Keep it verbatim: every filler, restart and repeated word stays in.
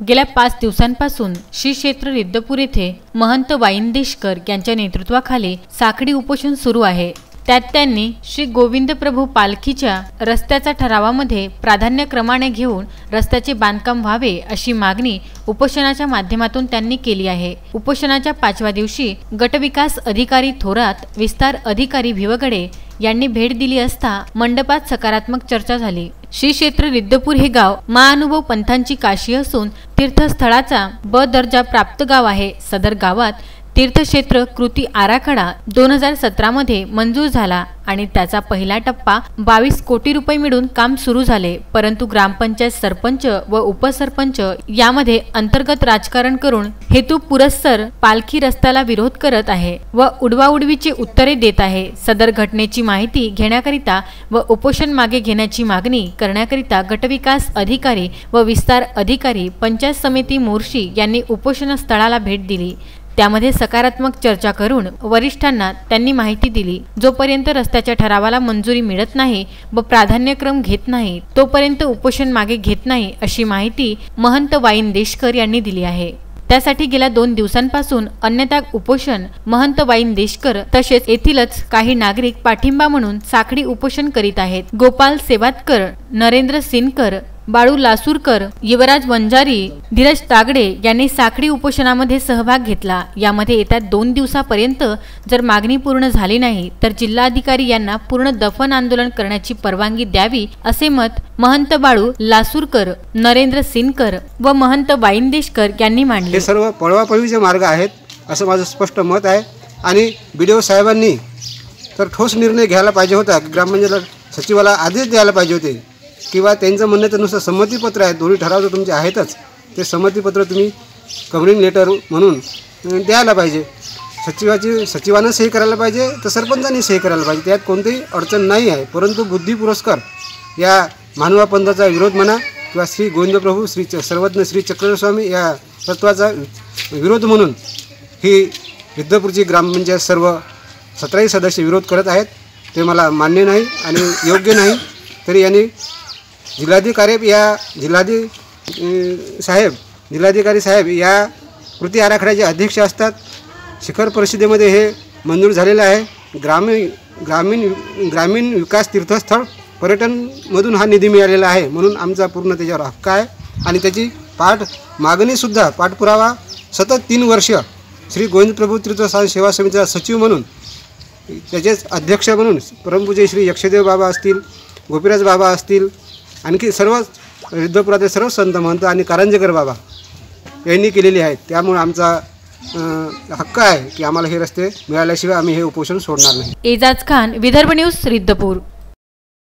गेल्या पाच दिवसांपासून श्री क्षेत्र रिद्धपूर येथे महंत वाईंदेशकर यांच्या नेतृत्वाखाली साखळी उपोषण सुरू आहे। त्यात त्यांनी श्री गोविंद प्रभू पालखीच्या रस्त्याचा ठरावामध्ये प्राधान्यक्रमाने घेऊन रस्त्याचे बांधकाम व्हावे अशी मागणी उपोषणाच्या माध्यमातून त्यांनी केली आहे। उपोषणाच्या पाचव्या दिवशी गटविकास अधिकारी थोरात, विस्तार अधिकारी भिवगडे यांनी भेट दिली असता मंडपात सकारात्मक चर्चा झाली। श्री क्षेत्र रिद्धपूर हे गाव महाअनुभव पंथांची काशी असून तीर्थस्थळाचा ब दर्जा प्राप्त गाव आहे। सदर गावात तीर्थक्षेत्र कृती आराखडा दोन हजार सतरा मध्ये मंजूर झाला आणि त्याचा पहिला टप्पा बावीस कोटी रुपये मिळून काम सुरू झाले, परंतु ग्रामपंचायत सरपंच व उपसरपंच यामध्ये अंतर्गत राजकारण करून हेतू पुरस्सर पालखी रस्त्याला विरोध करत आहे व उडवाउडवीची उत्तरे देत आहे। सदर घटनेची माहिती घेण्याकरिता व उपोषण मागे घेण्याची मागणी करण्याकरिता गटविकास अधिकारी व विस्तार अधिकारी पंचायत समिती मोर्शी यांनी उपोषण स्थळाला भेट दिली। त्यामध्ये सकारात्मक चर्चा करून वरिष्ठांना त्यांनी माहिती दिली, जोपर्यंत रस्त्याच्या ठरावाला मंजुरी मिळत नाही व प्राधान्यक्रम घेत नाही तोपर्यंत उपोषण मागे घेत नाही अशी माहिती महंत वाईंदेशकर यांनी दिली आहे। त्यासाठी गेल्या दोन दिवसांपासून अन्यथा उपोषण महंत वाईंदेशकर तसेच येथीलच काही नागरिक पाठिंबा म्हणून साखळी उपोषण करीत आहेत। गोपाल सेवातकर, नरेंद्र सिनकर, बाळू लासूरकर, युवराज वंजारी, धीरज तागडे यांनी साखळी उपोषणामध्ये सहभाग घेतला। यामध्ये येत्या दोन दिवसापर्यंत जर मागणी पूर्ण झाली नाही तर जिल्हाधिकारी यांना पूर्ण दफन आंदोलन करण्याची परवानगी द्यावी असे मत महंत बाळू लासूरकर, नरेंद्र सिनकर व महंत वाईंदेशकर यांनी मांडले। हे सर्व पळवापळवीचे मार्ग आहेत असं माझं स्पष्ट मत आहे आणि बीडीओ साहेबांनी तर ठोस निर्णय घ्यायला पाहिजे होता। ग्रामपंचायत सचिवाला आदेश द्यायला पाहिजे होते किंवा त्यांचं म्हणणं तर नुसतं संमतीपत्र आहे, दोन्ही ठराव तर तुमचे आहेतच, ते संमतीपत्र तुम्ही कव्हरिंग लेटर म्हणून द्यायला पाहिजे। सचिवाची सचिवानं सही करायला पाहिजे तर सरपंचांनी सही करायला पाहिजे, त्यात कोणतीही अडचण नाही आहे। परंतु बुद्धी पुरस्कार या मानवा पंथाचा विरोध म्हणा किंवा श्री गोविंद प्रभू श्री सर्वज्ञ श्री चक्रस्वामी या तत्वाचा विरोध म्हणून ही रिद्धपूरची ग्रामपंचायत सर्व सतराही सदस्य विरोध करत आहेत, ते मला मान्य नाही आणि योग्य नाही। तरी यांनी जिल्हाधिकारी या जिल्हाधिकारी साहेब जिल्हाधिकारी साहेब या कृती आराखड्याचे अध्यक्ष असतात। शिखर परिषदेमध्ये हे मंजूर झालेलं आहे। ग्रामीण ग्रामीण ग्रामीण विकास तीर्थस्थळ पर्यटनमधून हा निधी मिळालेला आहे, म्हणून आमचा पूर्ण त्याच्यावर हक्क आहे आणि त्याची पाठ मागणीसुद्धा पाठपुरावा सतत तीन वर्ष श्री गोविंद प्रभू तीर्थस्थान सेवा समितीचा सचिव म्हणून त्याचेच अध्यक्ष म्हणून परमपूज्य श्री यक्षदेव बाबा असतील, गोपीराज बाबा असतील, आणखी सर्व रिद्धपुरातील सर्व संत महंत आणि कारंजेकर बाबा यांनी केलेली आहेत। त्यामुळे आमचा हक्क आहे की आम्हाला हे रस्ते मिळाल्याशिवाय आम्ही हे उपोषण सोडणार नाही। एजाज खान, विदर्भ न्यूज, रिद्धपूर।